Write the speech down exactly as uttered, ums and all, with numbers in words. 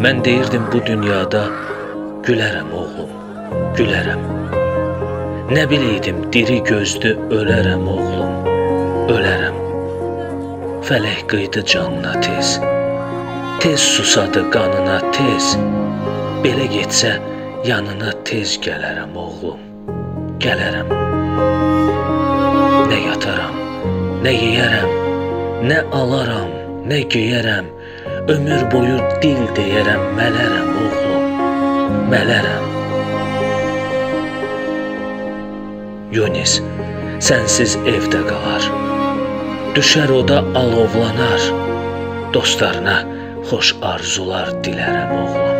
Mən deyirdim bu dünyada gülərəm oğlum, gülərəm. Nə biləydim diri gözdü ölərəm oğlum, ölərəm. Fələk qıydı canına tez, tez susadı qanına tez. Belə getsə yanına tez gələrəm oğlum, gələrəm. Nə yataram, nə yeyərəm, nə alaram, nə geyərəm. Ömür boyu dil deyərəm, mələrəm oğlum, mələrəm. Yunis, sənsiz evdə qalar, düşər oda alovlanar. Dostlarına xoş arzular dilərəm oğlum.